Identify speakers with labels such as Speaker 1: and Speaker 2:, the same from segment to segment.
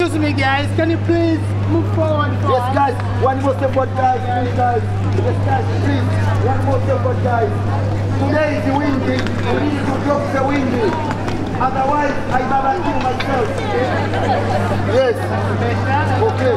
Speaker 1: Excuse me guys, can you please move forward for
Speaker 2: Yes guys, one more support guys, please guys. Yes guys, please, one more support guys. Today is windy, we need to drop the windy. Otherwise, I never kill myself. Yes. Okay.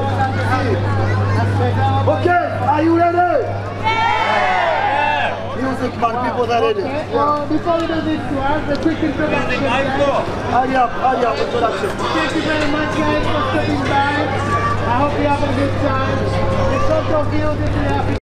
Speaker 2: Okay, are you ready? Yeah! Music man, people are ready.
Speaker 1: Okay. Before we do this one, a quick introduction.
Speaker 2: Hurry up, introduction.
Speaker 1: Thank you very much guys for stopping by. I hope you have a good time. In front of you, this is happy